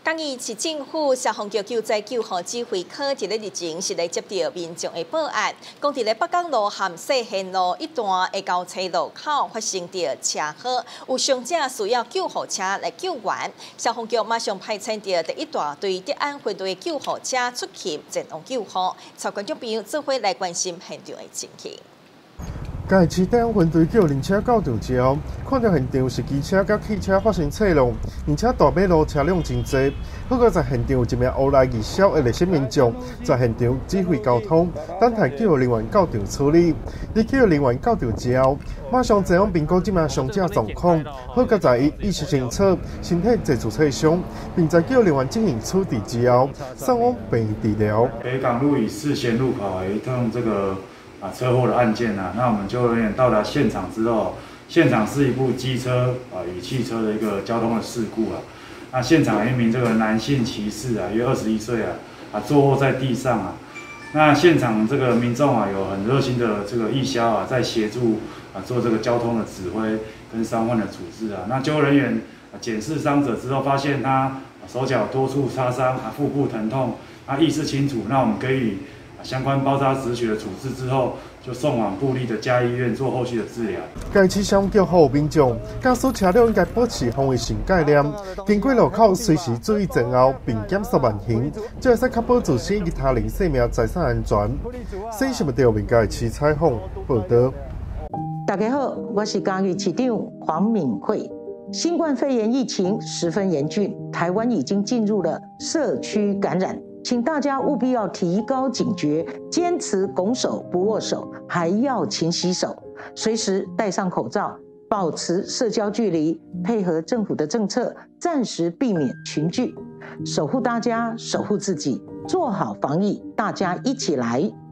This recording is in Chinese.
嘉义市政府消防局救灾救护指挥科一日前是来接到民众的报案，讲伫咧北港路和世贤路一段的交叉路口发生着车祸，有伤者需要救护车来救援。消防局马上派遣着第一大队德安分队救护车出勤前往救护。曹观众朋友做伙来关心现场的情形。 嘉义市德安分队叫灵车到场之后，看到现场是机车甲汽车发生侧撞，而且大马路车辆真多。不过在现场有一名乌来二小的历史民众在现场指挥交通，等待救护人员到场处理。在救护人员到场之后，马上前往评估这名伤者状况。好在伊意识清楚，身体接触侧伤，并在救护人员进行处理之后，送往病院治疗。 北港路与世贤路口有一趟车祸的案件啊，那我们救护人员到达现场之后，现场是一部机车与汽车的一个交通的事故啊。那现场有一名男性骑士啊，约21岁坐卧在地上啊。那现场民众有很热心的义消在协助做交通的指挥跟伤患的处置啊。那救护人员检视伤者之后，发现他手脚多处擦伤腹部疼痛意识清楚，那我们给予 相关包扎止血的处置之后，就送往部立的嘉义医院做后续的治疗。 嘉义市消防局呼吁民众，驾驶车辆应该保持防卫性概念，经过路口随时注意前后，并检查慢行，这会使确保自身以及他人生命财产安全。新闻台为嘉义市采访报道。 大家好，我是嘉义市长黄敏惠。新冠肺炎疫情十分严峻，台湾已经进入了社区感染。 请大家务必要提高警觉，坚持拱手不握手，还要勤洗手，随时戴上口罩，保持社交距离，配合政府的政策，暂时避免群聚，守护大家，守护自己，做好防疫，大家一起来。